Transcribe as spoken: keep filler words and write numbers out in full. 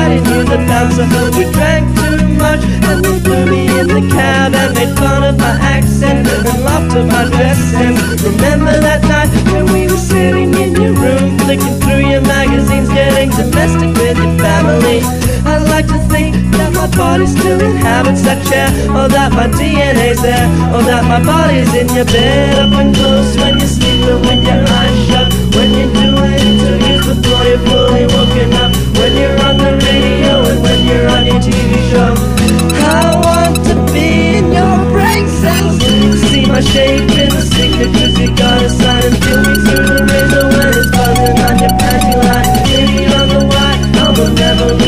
I knew the bouncer. We drank too much and they threw me in the cab and made fun of my accent and laughed at my dress. And remember that night when we were sitting in your room, flicking through your magazines, getting domestic with your family. I'd like to think that my body still inhabits that chair, or that my D N A's there, or that my body's in your bed, up and close when you're sleeping with your eyes shut, when you're doing interviews before you're fully woken up, when you're on the radio and when you're on your T V show. I want to be in your brain cells, see my shape in the signatures you gotta sign, and feel me through the razor when it's buzzing on your panty line. Maybe on the white, I will never